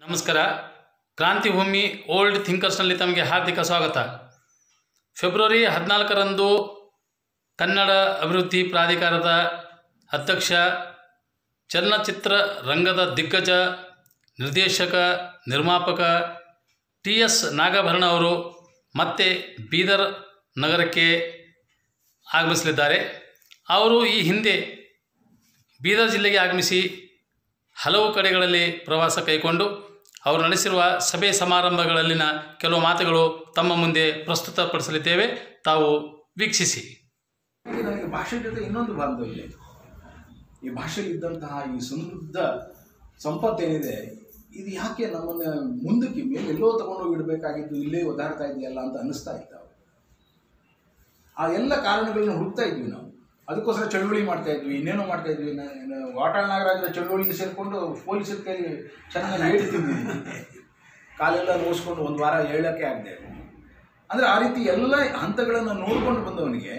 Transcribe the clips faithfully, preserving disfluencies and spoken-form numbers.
ನಮಸ್ಕಾರ. ಕ್ರಾಂತಿಭೂಮಿ ಓಲ್ಡ್ ಥಿಂಕರ್ಸ್ನಲ್ಲಿ ತಮಗೆ ಹಾರ್ದಿಕ ಸ್ವಾಗತ. ಫೆಬ್ರವರಿ ಹದಿನಾಲ್ಕರಂದು ಕನ್ನಡ ಅಭಿವೃದ್ಧಿ ಪ್ರಾಧಿಕಾರದ ಅಧ್ಯಕ್ಷ, ಚಲನಚಿತ್ರ ರಂಗದ ದಿಗ್ಗಜ ನಿರ್ದೇಶಕ, ನಿರ್ಮಾಪಕ ಟಿ ಎಸ್ ನಾಗಭರಣ ಅವರು ಮತ್ತೆ ಬೀದರ್ ನಗರಕ್ಕೆ ಆಗಮಿಸಲಿದ್ದಾರೆ. ಅವರು ಈ ಹಿಂದೆ ಬೀದರ್ ಜಿಲ್ಲೆಗೆ ಆಗಮಿಸಿ ಹಲವು ಕಡೆಗಳಲ್ಲಿ ಪ್ರವಾಸ ಕೈಗೊಂಡು ಅವರು ನಡೆಸಿರುವ ಸಭೆ ಸಮಾರಂಭಗಳಲ್ಲಿನ ಕೆಲವು ಮಾತುಗಳು ತಮ್ಮ ಮುಂದೆ ಪ್ರಸ್ತುತಪಡಿಸಲಿದ್ದೇವೆ. ತಾವು ವೀಕ್ಷಿಸಿ. ನನಗೆ ಭಾಷೆ ಜೊತೆ ಇನ್ನೊಂದು ಬಾಂಧವ್ಯ ಇದೆ. ಈ ಭಾಷೆಯಲ್ಲಿದ್ದಂತಹ ಈ ಸಮೃದ್ಧ ಸಂಪತ್ತೇನಿದೆ, ಇದು ಯಾಕೆ ನಮ್ಮನ್ನು ಮುಂದಕ್ಕೆ ಮೇಲೆ ಎಲ್ಲೋ ತಗೊಂಡೋಗಿ ಇಡಬೇಕಾಗಿದ್ದು ಇಲ್ಲೇ ಒದಾಡ್ತಾ ಇದೆಯಲ್ಲ ಅಂತ ಅನ್ನಿಸ್ತಾ ಇದ್ದಾವೆ. ಆ ಎಲ್ಲ ಕಾರಣಗಳನ್ನ ಹುಡುಕ್ತಾ ಇದ್ವಿ ನಾವು. ಅದಕ್ಕೋಸ್ಕರ ಚಳುವಳಿ ಮಾಡ್ತಾ ಇದ್ವಿ, ಇನ್ನೇನೋ ಮಾಡ್ತಾ ಇದ್ವಿ. ವಾಟಾಳ್ ನಾಗರಾಜರ ಚಳುವಳಿಗೆ ಸೇರಿಕೊಂಡು ಪೊಲೀಸರ ಕೈಲಿ ಚೆನ್ನಾಗಿ ಹೇಳ್ತಿದ್ವಿ. ಕಾಲೆಲ್ಲ ನೋಸ್ಕೊಂಡು ಒಂದು ವಾರ ಹೇಳೋಕ್ಕೆ ಆಗದೆ. ಅಂದರೆ ಆ ರೀತಿ ಎಲ್ಲ ಹಂತಗಳನ್ನು ನೋಡ್ಕೊಂಡು ಬಂದವನಿಗೆ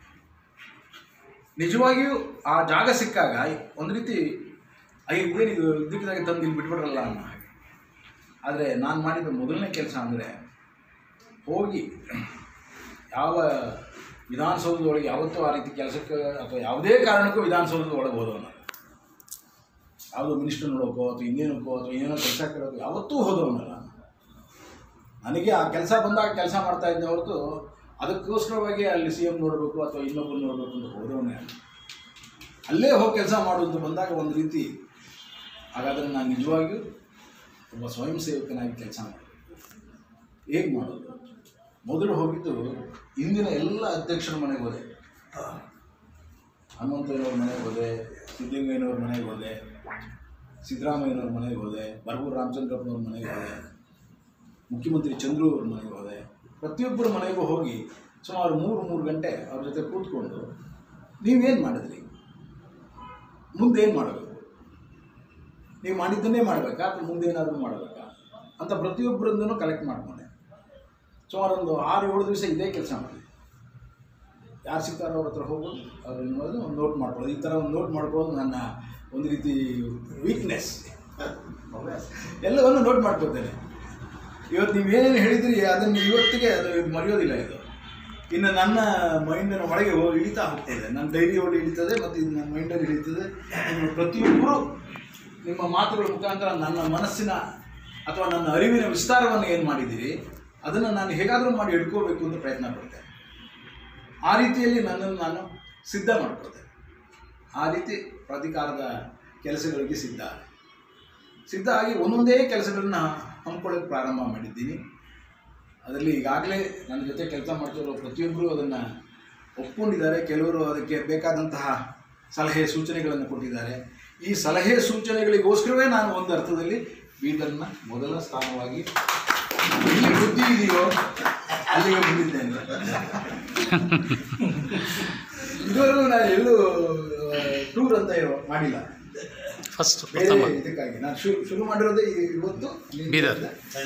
ನಿಜವಾಗಿಯೂ ಆ ಜಾಗ ಸಿಕ್ಕಾಗ ಒಂದು ರೀತಿ ಇದೇನಿದು ಇದಕ್ಕಿದಾಗೆ ತಂದು ಇಲ್ಲಿ ಬಿಟ್ಬಿಡ್ರಲ್ಲ ಅನ್ನೋ ಹಾಗೆ. ಆದರೆ ನಾನು ಮಾಡಿದ ಮೊದಲನೇ ಕೆಲಸ ಅಂದರೆ ಹೋಗಿ ಯಾವ ವಿಧಾನಸೌಧದೊಳಗೆ ಯಾವತ್ತೂ ಆ ರೀತಿ ಕೆಲಸಕ್ಕೆ ಅಥವಾ ಯಾವುದೇ ಕಾರಣಕ್ಕೂ ವಿಧಾನಸೌಧದ ಒಳಗೆ ಹೋದವನು, ಯಾವುದೋ ಮಿನಿಸ್ಟರ್ ನೋಡೋಕ್ಕೋ ಅಥವಾ ಇನ್ನೇನಕ್ಕೋ ಅಥವಾ ಏನೇನೋ ಕೆಲಸ ಕೇಳೋಕ್ಕೋ ಯಾವತ್ತೂ ಹೋದವನಲ್ಲ. ನನಗೆ ಆ ಕೆಲಸ ಬಂದಾಗ ಕೆಲಸ ಮಾಡ್ತಾ ಇದ್ದೆ ಹೊರತು ಅದಕ್ಕೋಸ್ಕರವಾಗಿ ಅಲ್ಲಿ ಸಿ ಎಮ್ ನೋಡಬೇಕು ಅಥವಾ ಇನ್ನೊಬ್ಬರು ನೋಡಬೇಕು ಅಂತ ಹೋದವನೇ ಅಲ್ಲ. ಅಲ್ಲೇ ಹೋಗಿ ಕೆಲಸ ಮಾಡೋದು ಬಂದಾಗ ಒಂದು ರೀತಿ ಹಾಗಾದರೆ ನಾನು ನಿಜವಾಗಿಯೂ ಒಬ್ಬ ಸ್ವಯಂ ಸೇವಕನಾಗಿ ಕೆಲಸ ಮಾಡಬೇಕು. ಹೇಗೆ ಮಾಡೋದು? ಮೊದಲು ಹೋಗಿದ್ದು ಇಂದಿನ ಎಲ್ಲ ಅಧ್ಯಕ್ಷರ ಮನೆಗೆ ಹೋದೆ. ಹನುಮಂತಯ್ಯನವ್ರ ಮನೆಗೆ ಹೋದೆ, ಸಿದ್ದಲಿಂಗಯ್ಯನವ್ರ ಮನೆಗೆ ಹೋದೆ, ಸಿದ್ದರಾಮಯ್ಯನವ್ರ ಮನೆಗೆ ಹೋದೆ, ಬರಗೂರು ರಾಮಚಂದ್ರಪ್ಪನವ್ರ ಮನೆಗೆ ಹೋದೆ, ಮುಖ್ಯಮಂತ್ರಿ ಚಂದ್ರು ಅವ್ರ ಮನೆಗೆ ಹೋದೆ. ಪ್ರತಿಯೊಬ್ಬರ ಮನೆಗೂ ಹೋಗಿ ಸುಮಾರು ಮೂರು ಮೂರು ಗಂಟೆ ಅವ್ರ ಜೊತೆ ಕೂತ್ಕೊಂಡು ನೀವೇನು ಮಾಡಿದ್ರಿ, ಮುಂದೇನು ಮಾಡಬೇಕು, ನೀವು ಮಾಡಿದ್ದನ್ನೇ ಮಾಡಬೇಕಾ ಅಥವಾ ಮುಂದೇನಾದರೂ ಮಾಡಬೇಕಾ ಅಂತ ಪ್ರತಿಯೊಬ್ಬರಿಂದನೂ ಕಲೆಕ್ಟ್ ಮಾಡಿಕೊಂಡೆ. ಸುಮಾರು ಒಂದು ಆರು ಏಳು ದಿವಸ ಇದೇ ಕೆಲಸ ಮಾಡಿದೆ. ಯಾರು ಸಿಗ್ತಾರೋ ಅವ್ರ ಹತ್ರ ಹೋಗೋದು, ಅವ್ರನ್ನ ನೋಡೋದು, ಒಂದು ನೋಟ್ ಮಾಡ್ಕೊಳ್ಳೋದು. ಈ ಥರ ಒಂದು ನೋಟ್ ಮಾಡ್ಕೊಳ್ಳೋದು ನನ್ನ ಒಂದು ರೀತಿ ವೀಕ್ನೆಸ್. ಎಲ್ಲವನ್ನು ನೋಟ್ ಮಾಡ್ಕೊಳ್ತೇನೆ. ಇವತ್ತು ನೀವೇನೇನು ಹೇಳಿದ್ರಿ ಅದನ್ನು ಇವತ್ತಿಗೆ ಅದು ಮರೆಯೋದಿಲ್ಲ. ಇದು ಇನ್ನು ನನ್ನ ಮೈಂಡಿನ ಒಳಗೆ ಹೋಗಿ ಇಳಿತಾ ಹೋಗ್ತದೆ, ನನ್ನ ಡೈರಿ ಒಳಗೆ ಇಳಿತದೆ ಮತ್ತು ಇದು ನನ್ನ ಮೈಂಡಲ್ಲಿ ಇಳಿತದೆ. ಪ್ರತಿಯೊಬ್ಬರು ನಿಮ್ಮ ಮಾತುಗಳ ಮುಖಾಂತರ ನನ್ನ ಮನಸ್ಸಿನ ಅಥವಾ ನನ್ನ ಅರಿವಿನ ವಿಸ್ತಾರವನ್ನು ಏನು ಮಾಡಿದ್ದೀರಿ ಅದನ್ನು ನಾನು ಹೇಗಾದರೂ ಮಾಡಿ ಹಿಡ್ಕೋಬೇಕು ಅಂತ ಪ್ರಯತ್ನ ಪಡ್ತೇನೆ. ಆ ರೀತಿಯಲ್ಲಿ ನನ್ನನ್ನು ನಾನು ಸಿದ್ಧ ಮಾಡ್ಕೊಳ್ತೇನೆ. ಆ ರೀತಿ ಪ್ರಾಧಿಕಾರದ ಕೆಲಸಗಳಿಗೆ ಸಿದ್ಧ ಸಿದ್ಧ ಆಗಿ ಒಂದೊಂದೇ ಕೆಲಸಗಳನ್ನ ಹಮ್ಮಿಕೊಳ್ಳೋಕ್ಕೆ ಪ್ರಾರಂಭ ಮಾಡಿದ್ದೀನಿ. ಅದರಲ್ಲಿ ಈಗಾಗಲೇ ನನ್ನ ಜೊತೆ ಕೆಲಸ ಮಾಡ್ತಿರೋ ಪ್ರತಿಯೊಬ್ಬರು ಅದನ್ನು ಒಪ್ಕೊಂಡಿದ್ದಾರೆ. ಕೆಲವರು ಅದಕ್ಕೆ ಬೇಕಾದಂತಹ ಸಲಹೆ ಸೂಚನೆಗಳನ್ನು ಕೊಟ್ಟಿದ್ದಾರೆ. ಈ ಸಲಹೆ ಸೂಚನೆಗಳಿಗೋಸ್ಕರವೇ ನಾನು ಒಂದು ಅರ್ಥದಲ್ಲಿ ಬೀದರ್ನ ಮೊದಲ ಸ್ಥಾನವಾಗಿ ಎಲ್ಲಿ ಬುದ್ಧಿ ಇದೆಯೋ ಅಲ್ಲಿಗೆ ಬಂದಿದ್ದೇನೆ. ಇದುವರೆಗೂ ನಾನು ಎಲ್ಲೂ ಟೂರ್ ಅಂತ ಮಾಡಿಲ್ಲ. ಫಸ್ಟ್ ಬೇರೆ ಇದಕ್ಕಾಗಿ ನಾನು ಶುರು ಶುರು ಮಾಡಿರೋದೇ ಇವತ್ತು ಬೀದರ್.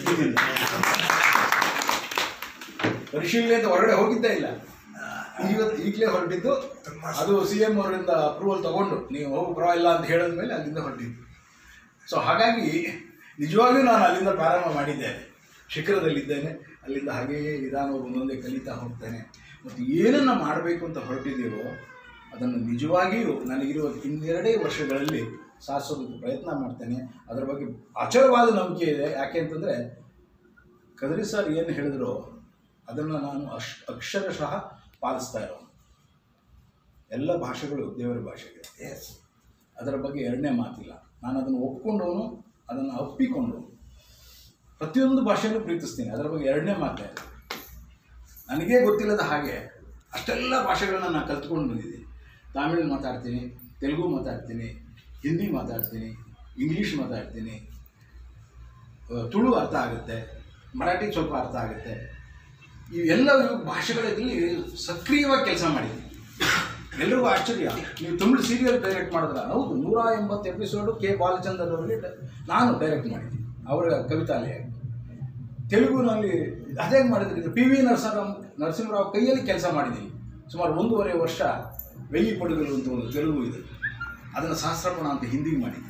ಪರಿಶೀಲನೆ ಅಂತ ಹೊರಗಡೆ ಹೋಗಿದ್ದೇ ಇಲ್ಲ. ಇವತ್ತು ಈಗಲೇ ಹೊರಟಿದ್ದು. ಅದು ಸಿ ಎಂ ಅವರಿಂದ ಅಪ್ರೂವಲ್ ತಗೊಂಡು ನೀವು ಹೋಗು ಪರವಾಗಿಲ್ಲ ಅಂತ ಹೇಳಿದ ಮೇಲೆ ಅಲ್ಲಿಂದ ಹೊರಟಿದ್ದು. ಸೊ ಹಾಗಾಗಿ ನಿಜವಾಗಿಯೂ ನಾನು ಅಲ್ಲಿಂದ ಪ್ರಾರಂಭ ಮಾಡಿದ್ದೇನೆ. ಶಿಖರದಲ್ಲಿದ್ದೇನೆ. ಅಲ್ಲಿಂದ ಹಾಗೆಯೇ ನಿಧಾನವಾಗಿ ಒಂದೊಂದೇ ಕಲಿತಾ ಹೋಗ್ತೇನೆ. ಮತ್ತು ಏನನ್ನು ಮಾಡಬೇಕು ಅಂತ ಹೊರಟಿದ್ದೀವೋ ಅದನ್ನು ನಿಜವಾಗಿಯೂ ನನಗಿರುವ ಇನ್ನೆರಡೇ ವರ್ಷಗಳಲ್ಲಿ ಸಾಧಿಸೋದಕ್ಕೆ ಪ್ರಯತ್ನ ಮಾಡ್ತೇನೆ. ಅದರ ಬಗ್ಗೆ ಅಚಲವಾದ ನಂಬಿಕೆ ಇದೆ. ಯಾಕೆ ಅಂತಂದರೆ ಕದ್ರಿ ಸರ್ ಏನು ಹೇಳಿದ್ರು ಅದನ್ನು ನಾನು ಅಶ್ ಅಕ್ಷರಶಃ ಪಾಲಿಸ್ತಾ ಇರೋನು. ಎಲ್ಲ ಭಾಷೆಗಳು ದೇವರ ಭಾಷೆಗಳು. ಎಸ್, ಅದರ ಬಗ್ಗೆ ಎರಡನೇ ಮಾತಿಲ್ಲ. ನಾನು ಅದನ್ನು ಒಪ್ಕೊಂಡವನು, ಅದನ್ನು ಒಪ್ಪಿಕೊಂಡವನು. ಪ್ರತಿಯೊಂದು ಭಾಷೆಯನ್ನು ಪ್ರೀತಿಸ್ತೀನಿ. ಅದರ ಬಗ್ಗೆ ಎರಡನೇ ಮಾತೇ. ನನಗೇ ಗೊತ್ತಿಲ್ಲದ ಹಾಗೆ ಅಷ್ಟೆಲ್ಲ ಭಾಷೆಗಳನ್ನ ನಾನು ಕಲ್ತ್ಕೊಂಡು ಬಂದಿದ್ದೀನಿ. ತಮಿಳು ಮಾತಾಡ್ತೀನಿ, ತೆಲುಗು ಮಾತಾಡ್ತೀನಿ, ಹಿಂದಿ ಮಾತಾಡ್ತೀನಿ, ಇಂಗ್ಲೀಷ್ ಮಾತಾಡ್ತೀನಿ, ತುಳು ಅರ್ಥ ಆಗುತ್ತೆ, ಮರಾಠಿ ಸ್ವಲ್ಪ ಅರ್ಥ ಆಗುತ್ತೆ. ಇವೆಲ್ಲ ಭಾಷೆಗಳಲ್ಲಿ ಸಕ್ರಿಯವಾಗಿ ಕೆಲಸ ಮಾಡಿದ್ದೀನಿ. ಎಲ್ರಿಗೂ ಆಶ್ಚರ್ಯ, ನೀವು ತಮಿಳು ಸೀರಿಯಲ್ ಡೈರೆಕ್ಟ್ ಮಾಡಿದ್ರ? ಹೌದು, ನೂರ ಎಂಬತ್ತು ಎಪಿಸೋಡು ಕೆ ಬಾಲಚಂದರ್ ಅವರಿಗೆ ನಾನು ಡೈರೆಕ್ಟ್ ಮಾಡಿದ್ದೀನಿ, ಅವರ ಕವಿತಾಲಯ. ತೆಲುಗುನಲ್ಲಿ ಅದೇ ಮಾಡಿದ್ದೀನಿ. ಪಿ ವಿ ನರಸಿಂಹರಾವ್ ನರಸಿಂಹರಾವ್ ಕೈಯಲ್ಲಿ ಕೆಲಸ ಮಾಡಿದ್ದೀನಿ. ಸುಮಾರು ಒಂದೂವರೆ ವರ್ಷ ವೆಯ್ಯಿ ಪಡುಗಳು ಅಂತ ಒಂದು ತೆಲುಗು ಇದೆ, ಅದನ್ನು ಸಹಸ್ರಪಣ ಅಂತ ಹಿಂದಿಗೆ ಮಾಡಿದ್ದೀನಿ.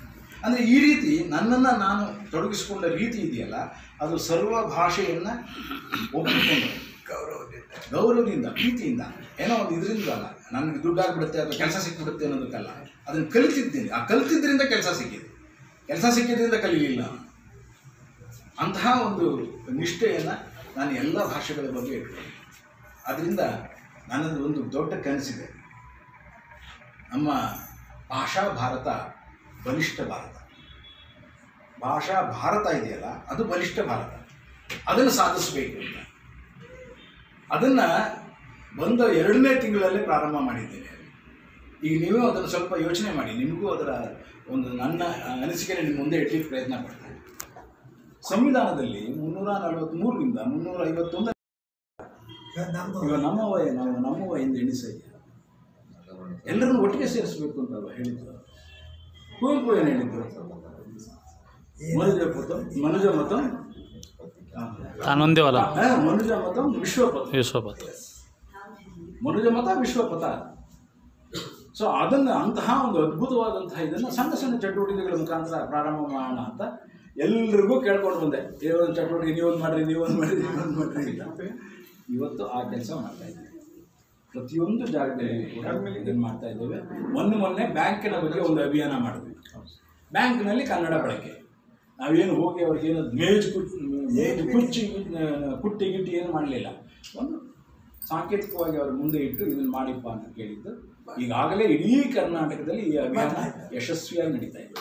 ಅಂದರೆ ಈ ರೀತಿ ನನ್ನನ್ನು ನಾನು ತೊಡಗಿಸಿಕೊಂಡ ರೀತಿ ಇದೆಯಲ್ಲ, ಅದು ಸರ್ವ ಭಾಷೆಯನ್ನು ಒಪ್ಪಿಕೊಂಡು ಗೌರವದಿಂದ ಗೌರವದಿಂದ ಪ್ರೀತಿಯಿಂದ, ಏನೋ ಒಂದು ಇದರಿಂದ ಅಲ್ಲ, ನನಗೆ ದುಡ್ಡಾಗ್ಬಿಡುತ್ತೆ ಅಥವಾ ಕೆಲಸ ಸಿಕ್ಬಿಡುತ್ತೆ ಅನ್ನೋದಕ್ಕಲ್ಲ, ಅದನ್ನು ಕಲಿತಿದ್ದೀನಿ. ಆ ಕಲಿತಿದ್ದರಿಂದ ಕೆಲಸ ಸಿಕ್ಕಿದೆ, ಕೆಲಸ ಸಿಕ್ಕಿದ್ರಿಂದ ಕಲೀಲಿಲ್ಲ. ಅಂತಹ ಒಂದು ನಿಷ್ಠೆಯನ್ನು ನಾನು ಎಲ್ಲ ಭಾಷೆಗಳ ಬಗ್ಗೆ ಇಟ್ಕೊಂಡೆ. ಅದರಿಂದ ನನ್ನದು ಒಂದು ದೊಡ್ಡ ಕನಸಿದೆ, ನಮ್ಮ ಭಾಷಾ ಭಾರತ ಬಲಿಷ್ಠ ಭಾರತ. ಭಾಷಾ ಭಾರತ ಇದೆಯಲ್ಲ, ಅದು ಬಲಿಷ್ಠ ಭಾರತ. ಅದನ್ನು ಸಾಧಿಸಬೇಕು ಅಂತ ಅದನ್ನು ಬಂದ ಎರಡನೇ ತಿಂಗಳಲ್ಲೇ ಪ್ರಾರಂಭ ಮಾಡಿದ್ದೇನೆ. ಈಗ ನೀವೇ ಅದನ್ನು ಸ್ವಲ್ಪ ಯೋಚನೆ ಮಾಡಿ, ನಿಮಗೂ ಅದರ ಒಂದು ನನ್ನ ಅನಿಸಿಕೆ ನಿಮ್ಮ ಮುಂದೆ ಇಡ್ಲಿಕ್ಕೆ ಪ್ರಯತ್ನ ಪಡ್ತೇನೆ. ಸಂವಿಧಾನದಲ್ಲಿ ಮುನ್ನೂರ ನಲವತ್ತ್ಮೂರರಿಂದ ಮುನ್ನೂರ ಐವತ್ತೊಂದು ಇವಾಗ ನಮ್ಮ ವಯ ನಾವು ನಮ್ಮ ವಯಿಂದ ಎಣಿಸ ಎಲ್ಲರನ್ನು ಒಟ್ಟಿಗೆ ಸೇರಿಸಬೇಕು ಅಂತ ಅಲ್ವ ಹೇಳಿದ್ರು. ಕುವೆಂಪು ಏನು ಹೇಳಿದ್ರು? ಮನುಜ ಮತ ಮನುಜ ಮತ ತಾನೊಂದೇ ವಲ ಮನುಜ ಮತ ವಿಶ್ವಪಥ ವಿಶ್ವಪಥ ಮನುಜ ಮತ ವಿಶ್ವಪಥ. ಸೊ ಅದನ್ನು ಅಂತಹ ಒಂದು ಅದ್ಭುತವಾದಂತಹ ಇದನ್ನು ಸಣ್ಣ ಸಣ್ಣ ಚಟುವಟಿಕೆಗಳ ಮುಖಾಂತರ ಪ್ರಾರಂಭ ಮಾಡೋಣ ಅಂತ ಎಲ್ರಿಗೂ ಕೇಳ್ಕೊಂಡು ಬಂದೆ. ಒಂದು ಚಟುವಟಿಕೆ ನೀವೊಂದು ಮಾಡಿರಿ, ನೀವೊಂದು ಮಾಡಿರಿ, ನೀವೊಂದು ಮಾಡಿರಿ ಅಂತ. ಇವತ್ತು ಆ ಕೆಲಸ ಮಾಡ್ತಾ ಇದ್ದೀವಿ. ಪ್ರತಿಯೊಂದು ಜಾಗದಲ್ಲಿ ಕೂಡ ಇದನ್ನು ಮಾಡ್ತಾ ಇದ್ದೇವೆ. ಮೊನ್ನೆ ಮೊನ್ನೆ ಬ್ಯಾಂಕಿನ ಬಗ್ಗೆ ಒಂದು ಅಭಿಯಾನ ಮಾಡಿದ್ವಿ. ಬ್ಯಾಂಕ್ನಲ್ಲಿ ಕನ್ನಡ ಬಳಕೆ. ನಾವೇನು ಹೋಗಿ ಅವ್ರಿಗೇನು ಮೇಜು ಕುಟ್ ಮೇಜು ಕುಚ್ಚಿ ಕುಟ್ಟಿ ಗಿಟ್ಟಿ ಏನು ಮಾಡಲಿಲ್ಲ. ಒಂದು ಸಾಂಕೇತಿಕವಾಗಿ ಅವ್ರ ಮುಂದೆ ಇಟ್ಟು ಇದನ್ನು ಮಾಡಿಪ್ಪ ಅಂತ ಕೇಳಿದ್ದು. ಈಗಾಗಲೇ ಇಡೀ ಕರ್ನಾಟಕದಲ್ಲಿ ಈ ಅಭಿಯಾನ ಯಶಸ್ವಿಯಾಗಿ ನಡೀತಾ ಇದೆ.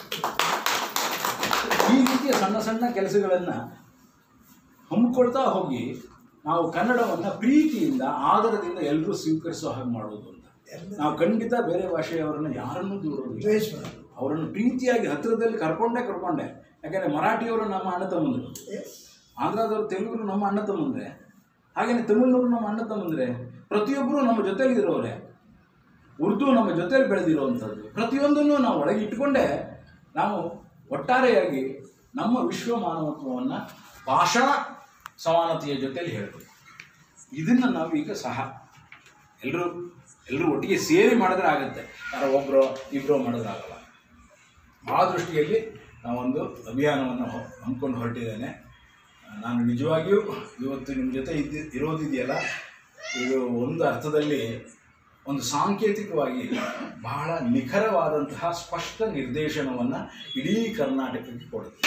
ಈ ರೀತಿಯ ಸಣ್ಣ ಸಣ್ಣ ಕೆಲಸಗಳನ್ನು ಹಮ್ಮಿಕೊಳ್ತಾ ಹೋಗಿ ನಾವು ಕನ್ನಡವನ್ನು ಪ್ರೀತಿಯಿಂದ ಆದರದಿಂದ ಎಲ್ಲರೂ ಸ್ವೀಕರಿಸೋ ಹಾಗೆ ಮಾಡೋದು ಅಂತ. ನಾವು ಖಂಡಿತ ಬೇರೆ ಭಾಷೆಯವರನ್ನು ಯಾರನ್ನೂ ದೂರೋದಿಲ್ಲ, ಅವರನ್ನು ಪ್ರೀತಿಯಾಗಿ ಹತ್ತಿರದಲ್ಲಿ ಕರ್ಕೊಂಡೇ ಕರ್ಕೊಂಡೆ. ಯಾಕೆಂದರೆ ಮರಾಠಿಯವರು ನಮ್ಮ ಅಣ್ಣ ತಮ್ಮಂದರು, ಆಂಧ್ರದವರು ತೆಲುಗರು ನಮ್ಮ ಅಣ್ಣ ತಮ್ಮಂದರೆ, ಹಾಗೆಯೇ ತಮಿಳ್ನವರು ನಮ್ಮ ಅಣ್ಣ ತಮ್ಮಂದರೆ, ಪ್ರತಿಯೊಬ್ಬರು ನಮ್ಮ ಜೊತೆಲಿರೋರೆ. ಉರ್ದು ನಮ್ಮ ಜೊತೆಲಿ ಬೆಳೆದಿರುವಂಥದ್ದು. ಪ್ರತಿಯೊಂದನ್ನು ನಾವು ಒಳಗೆ ಇಟ್ಟುಕೊಂಡೇ ನಾವು ಒಟ್ಟಾರೆಯಾಗಿ ನಮ್ಮ ವಿಶ್ವ ಮಾನವತ್ವವನ್ನು ಭಾಷಾ ಸಮಾನತೆಯ ಜೊತೆಯಲ್ಲಿ ಹೇಳಬೇಕು. ಇದನ್ನು ನಾವು ಈಗ ಸಹ ಎಲ್ಲರೂ ಎಲ್ಲರೂ ಒಟ್ಟಿಗೆ ಸೇರಿ ಮಾಡಿದ್ರೆ ಆಗುತ್ತೆ. ಯಾರೋ ಒಬ್ಬರು ಇಬ್ಬರು ಮಾಡಿದ್ರೆ ಆಗಲ್ಲ. ಆ ದೃಷ್ಟಿಯಲ್ಲಿ ನಾವೊಂದು ಅಭಿಯಾನವನ್ನು ಹಮ್ಮಿಕೊಂಡು ಹೊರಟಿದ್ದೇನೆ. ನಾನು ನಿಜವಾಗಿಯೂ ಇವತ್ತು ನಿಮ್ಮ ಜೊತೆ ಇದ್ದು ಇರೋದಿದೆಯಲ್ಲ, ಇದು ಒಂದು ಅರ್ಥದಲ್ಲಿ ಒಂದು ಸಾಂಕೇತಿಕವಾಗಿ ಬಹಳ ನಿಖರವಾದಂತಹ ಸ್ಪಷ್ಟ ನಿರ್ದೇಶನವನ್ನು ಇಡೀ ಕರ್ನಾಟಕಕ್ಕೆ ಕೊಡುತ್ತೆ.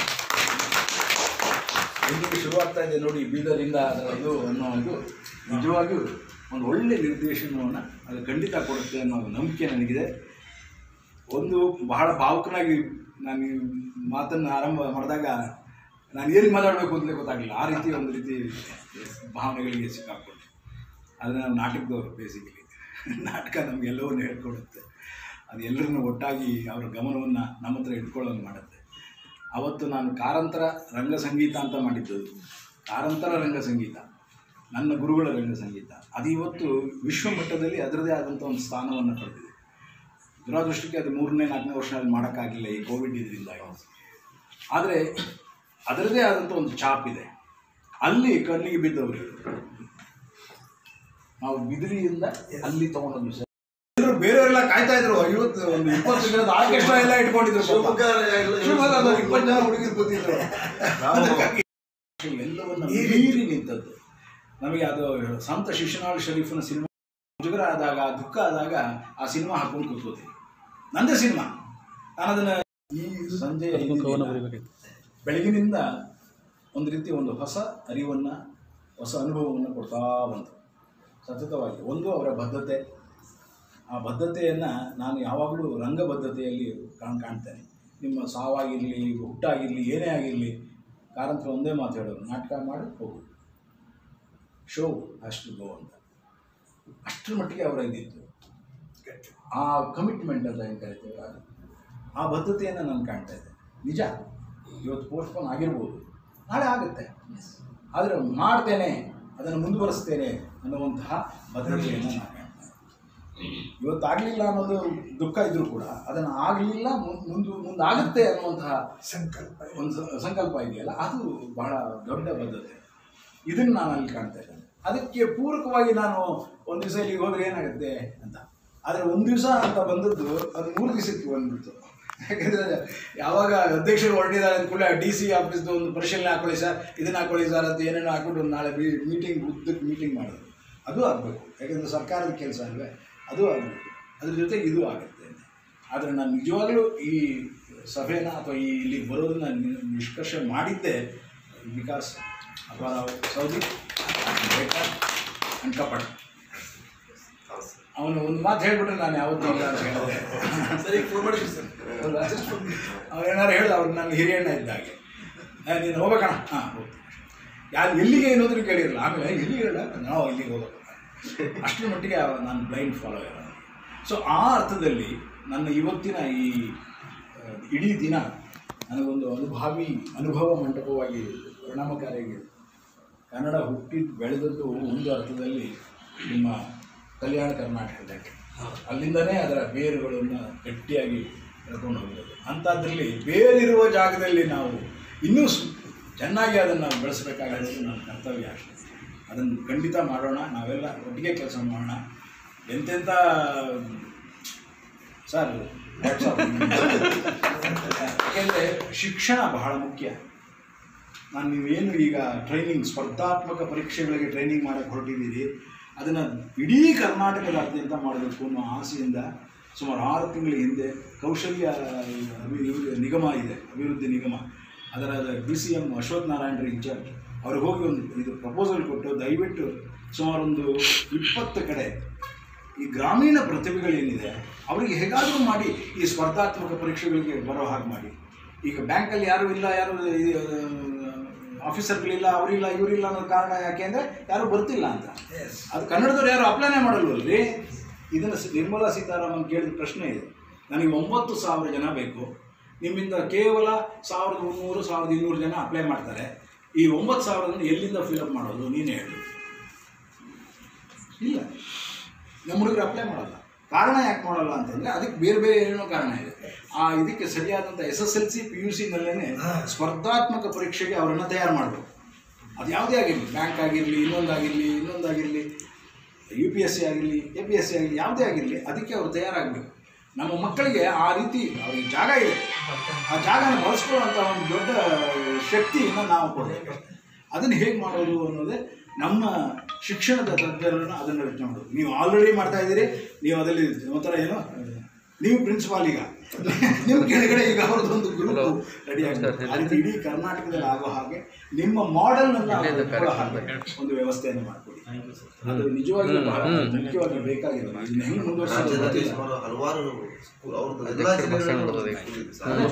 ಇಲ್ಲಿಗೆ ಶುರುವಾಗ್ತಾ ಇದೆ ನೋಡಿ, ಬೀದರಿಂದ ಅದರದ್ದು ಅನ್ನೋ ಒಂದು ನಿಜವಾಗಿಯೂ ಒಂದು ಒಳ್ಳೆಯ ನಿರ್ದೇಶನವನ್ನು ಅದು ಖಂಡಿತ ಕೊಡುತ್ತೆ ಅನ್ನೋ ನಂಬಿಕೆ ನನಗಿದೆ. ಒಂದು ಬಹಳ ಭಾವುಕನಾಗಿ ನಾನು ಈ ಮಾತನ್ನು ಆರಂಭ ಮಾಡಿದಾಗ ನಾನು ಏನು ಮಾತಾಡಬೇಕು ಅಂತಲೇ ಗೊತ್ತಾಗಲಿಲ್ಲ. ಆ ರೀತಿ ಒಂದು ರೀತಿ ಭಾವನೆಗಳಿಗೆ ಸಿಕ್ಕಾಕ್ಕೊಂಡೆ. ಆದರೆ ನಾವು ನಾಟಕದವರು, ಬೇಸಿಕಲಿ ನಾಟಕ ನಮಗೆಲ್ಲವನ್ನು ಹೇಳ್ಕೊಡುತ್ತೆ. ಅದು ಎಲ್ಲರನ್ನೂ ಒಟ್ಟಾಗಿ ಅವರ ಗಮನವನ್ನು ನಮ್ಮ ಹತ್ರ ಇಟ್ಕೊಳ್ಳೋದು ಮಾಡುತ್ತೆ. ಅವತ್ತು ನಾನು ಕಾರಂತರ ರಂಗ ಸಂಗೀತ ಅಂತ ಮಾಡಿದ್ದು, ಕಾರಂತರ ರಂಗ ಸಂಗೀತ ನನ್ನ ಗುರುಗಳ ರಂಗ ಸಂಗೀತ, ಅದು ಇವತ್ತು ವಿಶ್ವ ಮಟ್ಟದಲ್ಲಿ ಅದರದೇ ಆದಂಥ ಒಂದು ಸ್ಥಾನವನ್ನು ಪಡೆದಿದೆ. ದುರಾದೃಷ್ಟಕ್ಕೆ ಅದು ಮೂರನೇ ನಾಲ್ಕನೇ ವರ್ಷದಲ್ಲಿ ಮಾಡೋಕ್ಕಾಗಲಿಲ್ಲ ಈ ಕೋವಿಡ್ ಇದರಿಂದಾಗಿ. ಆದರೆ ಅದರದೇ ಆದಂಥ ಒಂದು ಛಾಪ್ ಇದೆ. ಅಲ್ಲಿ ಕಣ್ಣಿಗೆ ಬಿದ್ದವರು ನಾವು ಬಿದಿರಿಯಿಂದ ಅಲ್ಲಿ ತೊಗೊಂಡೋದ್ವಿ ಸರ್. ಎಲ್ಲರೂ ಬೇರೆಯವರೆಲ್ಲ ಕಾಯ್ತಾ ಇದ್ರು. ಇವತ್ತು ಒಂದು ಇಪ್ಪತ್ತು ಜನದ ಆರ್ಕೆಸ್ಟ್ರಾ ಎಲ್ಲ ಇಟ್ಕೊಂಡಿದ್ರು. ಇಪ್ಪತ್ತು ಜನ ಹುಡುಗಿರು ಕೂತಿದ್ರು. ಎಲ್ಲವನ್ನು ಮೀರಿ ನಿಂತದ್ದು. ನಮಗೆ ಅದು ಸಂತ ಶಿಶುನಾಳ್ ಶರೀಫನ ಸಿನಿಮಾ ಮುಜುಗರ ಆದಾಗ, ದುಃಖ ಆದಾಗ ಆ ಸಿನಿಮಾ ಹಾಕೊಂಡು ಕೂತ್ಕೋತೀವಿ. ನಂದೇ ಸಿನಿಮಾ. ನಾನು ಅದನ್ನು ಈ ಸಂಜೆ ಬೆಳಗಿನಿಂದ ಒಂದು ರೀತಿ ಒಂದು ಹೊಸ ಅರಿವನ್ನು, ಹೊಸ ಅನುಭವವನ್ನು ಕೊಡ್ತಾ ಬಂತು ಸತತವಾಗಿ. ಒಂದು ಅವರ ಬದ್ಧತೆ, ಆ ಬದ್ಧತೆಯನ್ನು ನಾನು ಯಾವಾಗಲೂ ರಂಗಬದ್ಧತೆಯಲ್ಲಿ ಕಾಣ್ ಕಾಣ್ತೇನೆ. ನಿಮ್ಮ ಸಾವಾಗಿರಲಿ, ಹುಟ್ಟಾಗಿರಲಿ, ಏನೇ ಆಗಿರಲಿ, ಕಾರಂತರ ಒಂದೇ ಮಾತು ಹೇಳೋರು, ನಾಟಕ ಮಾಡಿ ಹೋಗು, ಶೋ ಅಷ್ಟು ಗೋ ಅಂತ. ಅಷ್ಟರ ಮಟ್ಟಿಗೆ ಅವರ ಇದ್ದಿತ್ತು ಆ ಕಮಿಟ್ಮೆಂಟ್ ಅಂತ ಏನು ಕರಿತೇವೆ, ಅದು ಆ ಬದ್ಧತೆಯನ್ನು ನಾನು ಕಾಣ್ತಾ ಇದ್ದೆ. ನಿಜ, ಇವತ್ತು ಪೋಸ್ಟ್ಪೋನ್ ಆಗಿರ್ಬೋದು, ನಾಳೆ ಆಗುತ್ತೆ, ಆದರೆ ಮಾಡ್ತೇನೆ, ಅದನ್ನು ಮುಂದುವರಿಸ್ತೇನೆ ಅನ್ನುವಂತಹ ಬದ್ಧತೆಯನ್ನು ನಾನು ಕಾಣ್ತೇನೆ. ಇವತ್ತಾಗಲಿಲ್ಲ ಅನ್ನೋದು ದುಃಖ ಇದ್ದರೂ ಕೂಡ ಅದನ್ನು ಆಗಲಿಲ್ಲ, ಮುಂದೆ ಮುಂದಾಗುತ್ತೆ ಅನ್ನುವಂತಹ ಸಂಕಲ್ಪ, ಒಂದು ಸಂಕಲ್ಪ ಇದೆಯಲ್ಲ, ಅದು ಬಹಳ ದೊಡ್ಡ ಬದ್ಧತೆ. ಇದನ್ನು ನಾನು ಅಲ್ಲಿ ಕಾಣ್ತಾ ಇದ್ದೇನೆ. ಅದಕ್ಕೆ ಪೂರಕವಾಗಿ ನಾನು ಒಂದು ದಿವಸ ಇಲ್ಲಿಗೆ ಹೋದರೆ ಏನಾಗುತ್ತೆ ಅಂತ. ಆದರೆ ಒಂದು ದಿವಸ ಅಂತ ಬಂದದ್ದು ಅದು ಮೂರು ದಿವಸಕ್ಕೆ ಬಂದ್ಬಿಡ್ತು. ಯಾಕೆಂದರೆ ಯಾವಾಗ ಅಧ್ಯಕ್ಷರು ಹೊರಟಿದ್ದಾರೆ ಅಂದ ಕೂಡಲೇ ಡಿ ಸಿ ಆಫೀಸ್ದು ಒಂದು ಪರಿಶೀಲನೆ ಹಾಕೊಳ್ಳಿ ಸರ್, ಇದನ್ನು ಹಾಕೊಳ್ಳಿ ಸರ್ ಅಂತ ಏನೇನೋ ಹಾಕ್ಬಿಟ್ಟು ಒಂದು ನಾಳೆ ಮೀಟಿಂಗ್ ಉದ್ದಕ್ಕೆ ಮೀಟಿಂಗ್ ಮಾಡೋದು, ಅದು ಆಗಬೇಕು. ಯಾಕೆಂದರೆ ಸರ್ಕಾರದ ಕೆಲಸ ಅಲ್ವೇ, ಅದು ಆಗಬೇಕು. ಅದ್ರ ಜೊತೆಗೆ ಇದು ಆಗುತ್ತೆ. ಆದರೆ ನಾನು ನಿಜವಾಗಲೂ ಈ ಸಭೆನ ಅಥವಾ ಈ ಇಲ್ಲಿ ಬರೋದನ್ನ ನಿಷ್ಕರ್ಷ ಮಾಡಿದ್ದೆ ಬಿಕಾಸ್ ಅಪ್ಪಾರಾವ್ ಸೌದಿ ಅಂಡ್ ಕಪಟ ಅವನು ಒಂದು ಮಾತು ಹೇಳ್ಬಿಟ್ರೆ ನಾನು ಯಾವತ್ತೂ ಇಲ್ಲ ಅಂತ ಹೇಳಿದೆ. ಸರಿ, ಫೋನ್ ಮಾಡಿದ್ವಿ ಸರ್. ಅವ್ರು ಏನಾರು ಹೇಳ್ದ, ಅವ್ರು ನನ್ನ ಹಿರಿಯಣ್ಣ ಇದ್ದಾಗೆ, ನೀನು ಹೋಗ್ಬೇಕಣ್ಣ, ಹಾಂ ಹೋಗ್ತೀನಿ. ಯಾರು ಎಲ್ಲಿಗೆ ಏನೋದ್ರೂ ಕೇಳಿರಲ್ಲ. ಆಮೇಲೆ ಎಲ್ಲಿಗೆ ಹೇಳ ನಾವು ಇಲ್ಲಿಗೆ ಹೋಗ್ಬೇಕು, ಅಷ್ಟರ ಮಟ್ಟಿಗೆ ನಾನು ಬ್ಲೈಂಡ್ ಫಾಲೋ ಇರೋ. ಸೊ ಆ ಅರ್ಥದಲ್ಲಿ ನನ್ನ ಇವತ್ತಿನ ಈ ಇಡೀ ದಿನ ನನಗೊಂದು ಅನುಭಾವಿ ಅನುಭವ ಮಂಟಪವಾಗಿ ಪರಿಣಾಮಕಾರಿಯಾಗಿ ಕನ್ನಡ ಹುಟ್ಟಿದ್ದು ಬೆಳೆದದ್ದು ಒಂದು ಅರ್ಥದಲ್ಲಿ ನಿಮ್ಮ ಕಲ್ಯಾಣ ಕರ್ನಾಟಕದಲ್ಲಿ, ಅಲ್ಲಿಂದನೇ ಅದರ ಬೇರುಗಳನ್ನು ಗಟ್ಟಿಯಾಗಿ ಎಳ್ಕೊಂಡು ಹೋಗಿರೋದು. ಅಂಥದ್ರಲ್ಲಿ ಬೇರಿರುವ ಜಾಗದಲ್ಲಿ ನಾವು ಇನ್ನೂ ಚೆನ್ನಾಗಿ ಅದನ್ನು ಬೆಳೆಸಬೇಕಾಗಿರೋದು ನನ್ನ ಕರ್ತವ್ಯ ಅಷ್ಟೇ. ಅದನ್ನು ಖಂಡಿತ ಮಾಡೋಣ, ನಾವೆಲ್ಲ ಒಟ್ಟಿಗೆ ಕೆಲಸ ಮಾಡೋಣ. ಎಂತೆಂಥ ಸರ್ ಯಾಕೆಂದರೆ ಶಿಕ್ಷಣ ಬಹಳ ಮುಖ್ಯ. ನಾನು ನೀವೇನು ಈಗ ಟ್ರೈನಿಂಗ್ ಸ್ಪರ್ಧಾತ್ಮಕ ಪರೀಕ್ಷೆಗಳಿಗೆ ಟ್ರೈನಿಂಗ್ ಮಾಡೋಕ್ಕೆ ಹೊರಟಿದ್ದೀರಿ, ಅದನ್ನು ಇಡೀ ಕರ್ನಾಟಕದಾದ್ಯಂತ ಮಾಡಬೇಕು ಅನ್ನೋ ಆಸೆಯಿಂದ ಸುಮಾರು ಆರು ತಿಂಗಳ ಹಿಂದೆ ಕೌಶಲ್ಯ ಅಭಿ ನಿಗಮ ಇದೆ, ಅಭಿವೃದ್ಧಿ ನಿಗಮ, ಅದರ ಡಿ ಸಿ ಎಮ್ ಅಶ್ವಥ್ ನಾರಾಯಣರು ಇನ್ಚಾರ್ಜ್, ಅವ್ರಿಗೆ ಹೋಗಿ ಒಂದು ಇದು ಪ್ರಪೋಸಲ್ ಕೊಟ್ಟು ದಯವಿಟ್ಟು ಸುಮಾರು ಒಂದು ಇಪ್ಪತ್ತು ಕಡೆ ಈ ಗ್ರಾಮೀಣ ಪ್ರತಿಭೆಗಳೇನಿದೆ ಅವರಿಗೆ ಹೇಗಾದರೂ ಮಾಡಿ ಈ ಸ್ಪರ್ಧಾತ್ಮಕ ಪರೀಕ್ಷೆಗಳಿಗೆ ಬರೋ ಹಾಗೆ ಮಾಡಿ. ಈಗ ಬ್ಯಾಂಕಲ್ಲಿ ಯಾರೂ ಇಲ್ಲ, ಯಾರು ಆಫೀಸರ್ಗಳಿಲ್ಲ, ಅವರಿಲ್ಲ ಇವರಿಲ್ಲ ಅನ್ನೋ ಕಾರಣ ಯಾಕೆ ಅಂದರೆ ಯಾರೂ ಬರ್ತಿಲ್ಲ ಅಂತ. ಅದು ಕನ್ನಡದವ್ರು ಯಾರು ಅಪ್ಲೈನೇ ಮಾಡಲ್ವಲ್ರಿ. ಇದನ್ನು ನಿರ್ಮಲಾ ಸೀತಾರಾಮನ್ ಕೇಳಿದ ಪ್ರಶ್ನೆ ಇದೆ, ನನಗೆ ಒಂಬತ್ತು ಸಾವಿರ ಜನ ಬೇಕು, ನಿಮ್ಮಿಂದ ಕೇವಲ ಸಾವಿರದ ಮುನ್ನೂರು ಸಾವಿರದ ಇನ್ನೂರು ಜನ ಅಪ್ಲೈ ಮಾಡ್ತಾರೆ, ಈ ಒಂಬತ್ತು ಸಾವಿರದಿಂದ ಎಲ್ಲಿಂದ ಫಿಲಪ್ ಮಾಡೋದು ನೀನೇ ಹೇಳು. ಇಲ್ಲ, ನಮ್ಮ ಹುಡುಗರು ಅಪ್ಲೈ ಮಾಡಲ್ಲ. ಕಾರಣ ಯಾಕೆ ಮಾಡಲ್ಲ ಅಂತಂದರೆ ಅದಕ್ಕೆ ಬೇರೆ ಬೇರೆ ಏನೋ ಕಾರಣ ಇದೆ. ಆ ಇದಕ್ಕೆ ಸರಿಯಾದಂಥ S S L C P U ಸಿನಲ್ಲೇ ಸ್ಪರ್ಧಾತ್ಮಕ ಪರೀಕ್ಷೆಗೆ ಅವರನ್ನು ತಯಾರು ಮಾಡಬೇಕು. ಅದು ಯಾವುದೇ ಆಗಿರಲಿ, ಬ್ಯಾಂಕ್ ಆಗಿರಲಿ, ಇನ್ನೊಂದಾಗಿರಲಿ ಇನ್ನೊಂದಾಗಿರಲಿ ಯು ಪಿ ಎಸ್ ಸಿ ಆಗಿರಲಿ, ಎ ಪಿ ಎಸ್ ಸಿ ಆಗಿರಲಿ, ಯಾವುದೇ ಆಗಿರಲಿ, ಅದಕ್ಕೆ ಅವರು ತಯಾರಾಗಬೇಕು. ನಮ್ಮ ಮಕ್ಕಳಿಗೆ ಆ ರೀತಿ ಅವ್ರಿಗೆ ಜಾಗ ಇದೆ, ಆ ಜಾಗನ ಬಳಸ್ಕೊಳ್ಳೋಂಥ ಒಂದು ದೊಡ್ಡ ಶಕ್ತಿಯನ್ನು ನಾವು ಕೊಡಬೇಕು. ಅದನ್ನು ಹೇಗೆ ಮಾಡೋದು ಅನ್ನೋದೇ ನಮ್ಮ ಶಿಕ್ಷಣದ ತಜ್ಞರನ್ನು ಅದನ್ನು ರಚನೆ ಮಾಡೋದು. ನೀವು ಆಲ್ರೆಡಿ ಮಾಡ್ತಾ ಇದ್ದೀರಿ, ನೀವು ಅದರಲ್ಲಿ ಒಂಥರ ಏನೋ ನೀವು ಪ್ರಿನ್ಸಿಪಾಲ್, ಈಗ ನಿಮ್ಮ ಕೆಳಗಡೆ ಈಗ ಅವ್ರದ್ದೊಂದು ಗ್ರೂಪ್ ರೆಡಿ ಆಗ್ತದೆ. ಆ ರೀತಿ ಇಡೀ ಕರ್ನಾಟಕದಲ್ಲಿ ಆಗೋ ಹಾಗೆ ನಿಮ್ಮ ಮಾಡೆಲ್ನನ್ನು ಹಾಗೆ ಒಂದು ವ್ಯವಸ್ಥೆಯನ್ನು ಮಾಡಿಕೊಡಿ. ಅದು ನಿಜವಾಗಿಯೂ ಬಹಳ ಮುಖ್ಯವಾಗಿ ಬೇಕಾಗಿರೋದು. ಇದನ್ನ ಹೆಂಗೆ ಮುಂದುವರಿಸೋದು ಹಲವಾರು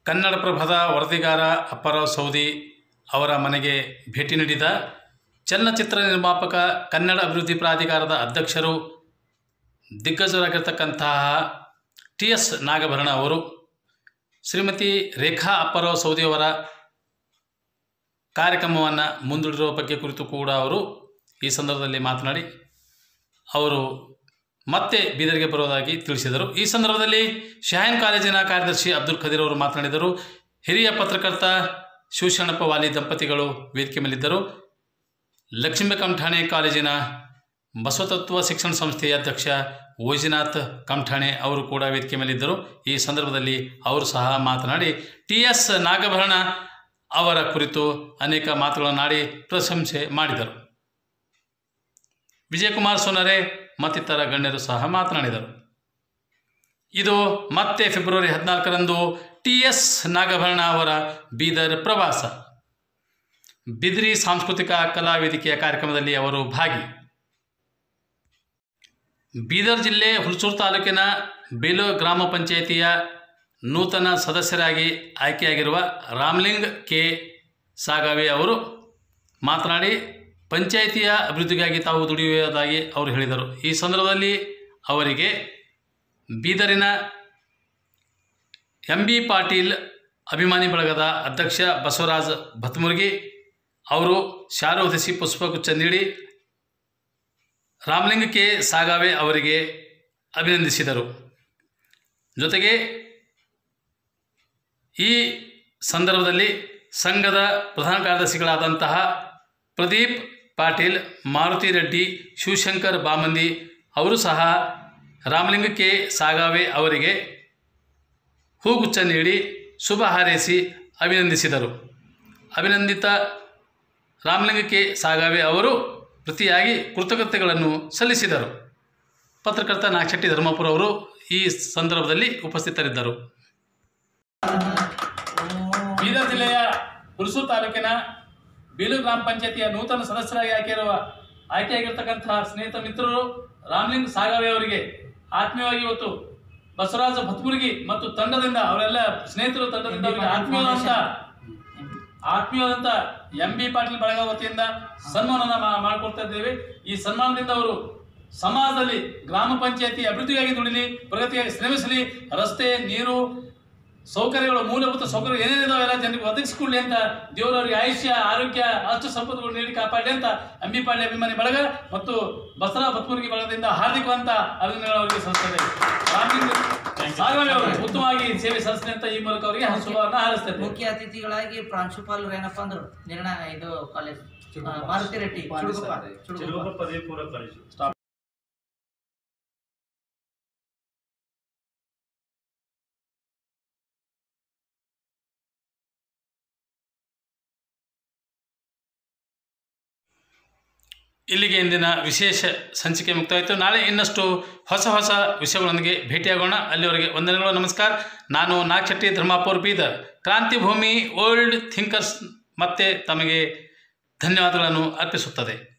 ಕನ್ನಡಪ್ರಭದ ವರದಿಗಾರ ಅಪ್ಪಾರಾವ್ ಸೌದಿ ಅವರ ಮನೆಗೆ ಭೇಟಿ ನೀಡಿದ ಚಲನಚಿತ್ರ ನಿರ್ಮಾಪಕ ಕನ್ನಡ ಅಭಿವೃದ್ಧಿ ಪ್ರಾಧಿಕಾರದ ಅಧ್ಯಕ್ಷರು ದಿಗ್ಗಜರಾಗಿರ್ತಕ್ಕಂತಹ ಟಿ ಎಸ್ ನಾಗಭರಣ ಅವರು ಶ್ರೀಮತಿ ರೇಖಾ ಅಪ್ಪಾರಾವ್ ಸೌದಿಯವರ ಕಾರ್ಯಕ್ರಮವನ್ನು ಮುಂದೂಡಿರುವ ಬಗ್ಗೆ ಕುರಿತು ಕೂಡ ಅವರು ಈ ಸಂದರ್ಭದಲ್ಲಿ ಮಾತನಾಡಿ ಅವರು ಮತ್ತೆ ಬೀದರ್ಗೆ ಬರುವುದಾಗಿ ತಿಳಿಸಿದರು. ಈ ಸಂದರ್ಭದಲ್ಲಿ ಶಹಾನ್ ಕಾಲೇಜಿನ ಕಾರ್ಯದರ್ಶಿ ಅಬ್ದುಲ್ ಖದೀರ್ ಅವರು ಮಾತನಾಡಿದರು. ಹಿರಿಯ ಪತ್ರಕರ್ತ ಶಿವಶರಣಪ್ಪ ವಾಲಿ ದಂಪತಿಗಳು ವೇದಿಕೆ ಮೇಲಿದ್ದರು. ಲಕ್ಷ್ಮೀ ಕಮಠಾಣೆ ಕಾಲೇಜಿನ ಬಸವತತ್ವ ಶಿಕ್ಷಣ ಸಂಸ್ಥೆಯ ಅಧ್ಯಕ್ಷ ವೈಜನಾಥ್ ಕಮಠಾಣೆ ಅವರು ಕೂಡ ವೇದಿಕೆ ಮೇಲಿದ್ದರು. ಈ ಸಂದರ್ಭದಲ್ಲಿ ಅವರು ಸಹ ಮಾತನಾಡಿ ಟಿ ಎಸ್ ನಾಗಭರಣ ಅವರ ಕುರಿತು ಅನೇಕ ಮಾತುಗಳನ್ನಾಡಿ ಪ್ರಶಂಸೆ ಮಾಡಿದರು. ವಿಜಯಕುಮಾರ್ ಸೋನರೆ ಮತ್ತಿತರ ಗಣ್ಯರು ಸಹ ಮಾತನಾಡಿದರು. ಇದು ಮತ್ತೆ ಫೆಬ್ರವರಿ ಹದಿನಾಲ್ಕರಂದು ಟಿ ಎಸ್ ನಾಗಭರಣ ಅವರ ಬೀದರ್ ಪ್ರವಾಸ. ಬಿದ್ರಿ ಸಾಂಸ್ಕೃತಿಕ ಕಲಾ ವೇದಿಕೆಯ ಕಾರ್ಯಕ್ರಮದಲ್ಲಿ ಅವರು ಭಾಗಿ. ಬೀದರ್ ಜಿಲ್ಲೆ ಹುಲ್ಸೂರು ತಾಲೂಕಿನ ಬೇಲೂರು ಗ್ರಾಮ ಪಂಚಾಯಿತಿಯ ನೂತನ ಸದಸ್ಯರಾಗಿ ಆಯ್ಕೆಯಾಗಿರುವ ರಾಮಲಿಂಗ್ ಕೆ ಸಾಗಾವೆ ಅವರು ಮಾತನಾಡಿ ಪಂಚಾಯಿತಿಯ ಅಭಿವೃದ್ಧಿಗಾಗಿ ತಾವು ದುಡಿಯುವುದಾಗಿ ಅವರು ಹೇಳಿದರು. ಈ ಸಂದರ್ಭದಲ್ಲಿ ಅವರಿಗೆ ಬೀದರಿನ ಎಂ ಬಿ ಪಾಟೀಲ್ ಅಭಿಮಾನಿ ಬಳಗದ ಅಧ್ಯಕ್ಷ ಬಸವರಾಜ್ ಭತ್ಮುರ್ಗಿ ಅವರು ಶಾಲು ಹೊದಿಸಿ ಪುಷ್ಪಗುಚ್ಛ ನೀಡಿ ರಾಮಲಿಂಗ ಕೆ ಸಾಗಾವೆ ಅವರಿಗೆ ಅಭಿನಂದಿಸಿದರು. ಜೊತೆಗೆ ಈ ಸಂದರ್ಭದಲ್ಲಿ ಸಂಘದ ಪ್ರಧಾನ ಕಾರ್ಯದರ್ಶಿಗಳಾದಂತಹ ಪ್ರದೀಪ್ ಪಾಟೀಲ್, ಮಾರುತಿ ರೆಡ್ಡಿ, ಶಿವಶಂಕರ್ ಬಾಮಂದಿ ಅವರು ಸಹ ರಾಮಲಿಂಗ ಕೆ ಸಾಗಾವೆ ಅವರಿಗೆ ಹೂಗುಚ್ಛ ನೀಡಿ ಶುಭ ಹಾರೈಸಿ ಅಭಿನಂದಿಸಿದರು. ಅಭಿನಂದಿತ ರಾಮಲಿಂಗ ಕೆ ಸಾಗಾವೆ ಅವರು ಪ್ರತಿಯಾಗಿ ಕೃತಜ್ಞತೆಗಳನ್ನು ಸಲ್ಲಿಸಿದರು. ಪತ್ರಕರ್ತ ನಾಗಶೆಟ್ಟಿ ಧರ್ಮಪುರ ಅವರು ಈ ಸಂದರ್ಭದಲ್ಲಿ ಉಪಸ್ಥಿತರಿದ್ದರು. ಬೀದರ್ ಜಿಲ್ಲೆಯ ಹುಲ್ಸೂರು ತಾಲೂಕಿನ ಬೇಲೂರು ಗ್ರಾಮ ಪಂಚಾಯತಿಯ ನೂತನ ಸದಸ್ಯರಾಗಿ ಆಯ್ಕೆಯಿರುವ ಆಯ್ಕೆಯಾಗಿರ್ತಕ್ಕಂತಹ ಸ್ನೇಹಿತ ಮಿತ್ರರು ರಾಮಲಿಂಗ ಸಾಗಾವೆ ಅವರಿಗೆ ಆತ್ಮೀಯವಾಗಿ ಇವತ್ತು ಬಸವರಾಜ ಭತ್ಮುರ್ಗಿ ಮತ್ತು ತಂಡದಿಂದ ಅವರೆಲ್ಲ ಸ್ನೇಹಿತರು ತಂಡದಿಂದ ಅವರಿಗೆ ಆತ್ಮೀಯವಾದಂಥ ಆತ್ಮೀಯವಾದಂಥ ಎಂ ಬಿ ಪಾಟೀಲ್ ಬಳಗ ವತಿಯಿಂದ ಸನ್ಮಾನನ ಮಾಡಿಕೊಡ್ತಾ ಇದ್ದೇವೆ. ಈ ಸನ್ಮಾನದಿಂದ ಅವರು ಸಮಾಜದಲ್ಲಿ ಗ್ರಾಮ ಪಂಚಾಯತಿ ಅಭಿವೃದ್ಧಿಗಾಗಿ ದುಡಿಲಿ, ಪ್ರಗತಿಗಾಗಿ ಶ್ರಮಿಸಲಿ, ರಸ್ತೆ, ನೀರು, ಸೌಕರ್ಯಗಳು, ಮೂಲಭೂತ ಸೌಕರ್ಯ ಏನೇನಿದಾವೆ ಎಲ್ಲ ಜನರಿಗೆ ಒದಗಿಸಿಕೊಳ್ಳಿ ಅಂತ ದೇವರವರಿಗೆ ಆಯುಷ್ಯ, ಆರೋಗ್ಯ, ಅಷ್ಟು ಸಂಪತ್ತುಗಳು ನೀಡಿ ಕಾಪಾಡಲಿ ಅಂತ ಎಂ ಬಿ ಪಾಟೀಲ್ ಅಭಿಮಾನಿ ಬಳಗ ಮತ್ತು ಬಸವರಾಜ ಭತ್ಮುರ್ಗಿ ಬಳಗದಿಂದ ಹಾರ್ದಿಕವಂತ ಅಭಿನಂದನೆಗಳು ಅವರಿಗೆ ಸಲ್ಲಿಸುತ್ತದೆ. ರಾಮಲಿಂಗ ಸಾಗಾವೆ ಅವರು ಉತ್ತಮವಾಗಿ ಸೇವೆ ಸಲ್ಲಿಸಲಿ ಅಂತ ಈ ಮೂಲಕ ಅವರಿಗೆ ಶುಭವನ್ನು ಹಾರೈಸುತ್ತೇವೆ. ಮುಖ್ಯ ಅತಿಥಿಗಳಾಗಿ ಪ್ರಾಂಶುಪಾಲರು ಏನಪ್ಪ ಅಂದ್ರು ನಿರ್ಣಯ ಇದು ಕಾಲೇಜ್ ಮಾರುತಿ ರೆಡ್ಡಿ ಚುಡುಗುಪ್ಪ ಪದವಿ ಪೂರ್ವ ಕಾಲೇಜು. ಇಲ್ಲಿಗೆ ಇಂದಿನ ವಿಶೇಷ ಸಂಚಿಕೆ ಮುಕ್ತಾಯಿತು. ನಾಳೆ ಇನ್ನಷ್ಟು ಹೊಸ ಹೊಸ ವಿಷಯಗಳೊಂದಿಗೆ ಭೇಟಿಯಾಗೋಣ. ಅಲ್ಲಿವರೆಗೆ ವಂದನೆಗಳು, ನಮಸ್ಕಾರ. ನಾನು ನಾಗಶೆಟ್ಟಿ ಧರ್ಮಾಪುರ್, ಬೀದರ್. ಕ್ರಾಂತಿಭೂಮಿ ಓಲ್ಡ್ ಥಿಂಕರ್ಸ್ ಮತ್ತೆ ತಮಗೆ ಧನ್ಯವಾದಗಳನ್ನು ಅರ್ಪಿಸುತ್ತದೆ.